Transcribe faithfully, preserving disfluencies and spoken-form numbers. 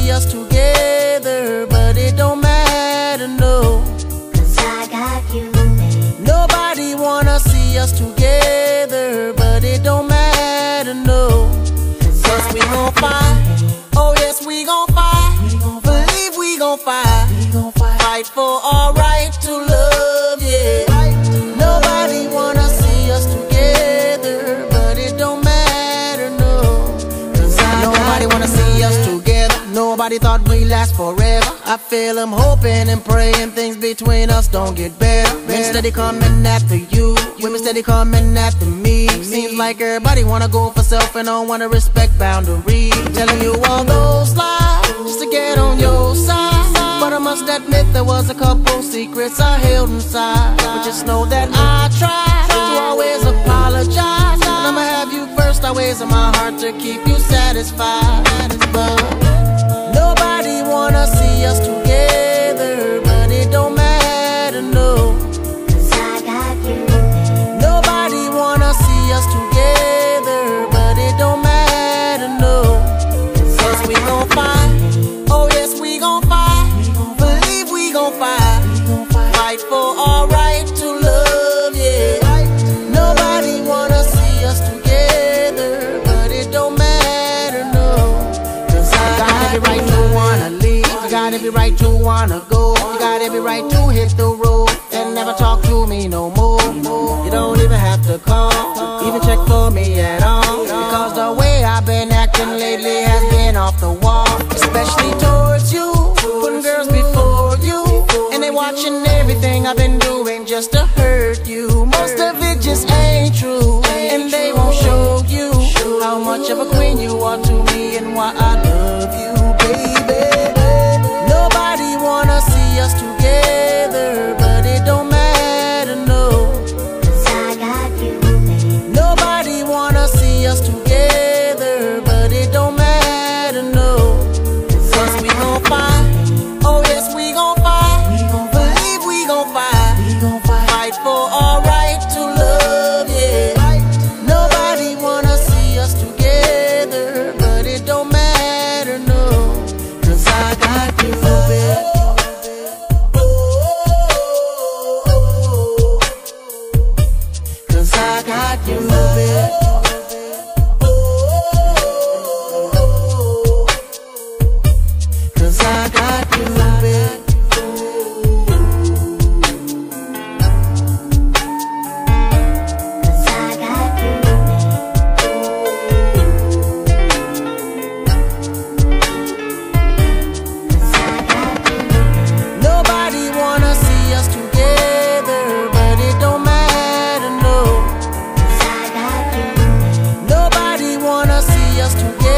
see us together, but it don't matter, no. Cause I got you, babe. Nobody wanna see us together, but it don't matter, no. Cause we gon' fight, oh yes we gon' fight. Believe we gon' fight, fight for our right to love, yeah. Nobody wanna see us together, but it don't matter, no. Cause I nobody wanna see us together. Nobody thought we'd last forever. I feel I'm hoping and praying things between us don't get better. Men steady coming after you, women steady coming after me. Seems like everybody wanna go for self and don't wanna respect boundaries. Telling you all those lies just to get on your side, but I must admit there was a couple secrets I held inside. But just know that I try to always apologize, and I'ma have you first always in my heart to keep you satisfied. But nobody wanna see us together, but it don't matter, no. Cause I got you, babe. Nobody wanna see us together, but it don't matter, no. Cause we gon' fight, oh yes we gon' fight. Believe we gon' fight, fight for our right to love, yeah. Nobody wanna see us together, but it don't matter, no. Cause I got every right to wanna leave, I got every right to wanna go. You got every right to hit the road and never talk to me no more. You don't even have to call, even check for me at all, because the way I've been acting lately has been off the wall. Especially towards you, putting girls before you, and they watching everything I've been doing just to hurt you. Most of it just ain't true, and they won't show you how much of a queen you are to me and why I love you, baby. Nobody wanna see us together, but it don't matter, no. Cause I got you, babe. Nobody wanna see us together, but it don't matter, no. Cause we gon' fight, oh yes we gon' fight. Believe we gon' fight, fight for our right to love, yeah. Nobody wanna see us together, but it don't matter, no. Cause I got you, baby. Cause I got you, baby. Cause I got you, baby. Cause I got you, babe. Cause I got you. Nobody wanna see us together, but it don't matter, no. Cause I got you, babe. Nobody wanna see us together.